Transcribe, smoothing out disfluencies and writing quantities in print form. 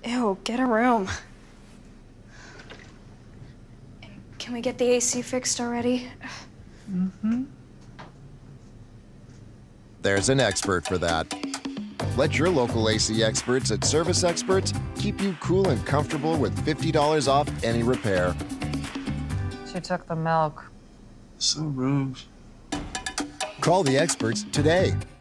Ew, get a room. And can we get the AC fixed already? Mm-hmm. There's an expert for that. Let your local AC experts at Service Experts keep you cool and comfortable with $50 off any repair. She took the milk. So rude. Call the experts today.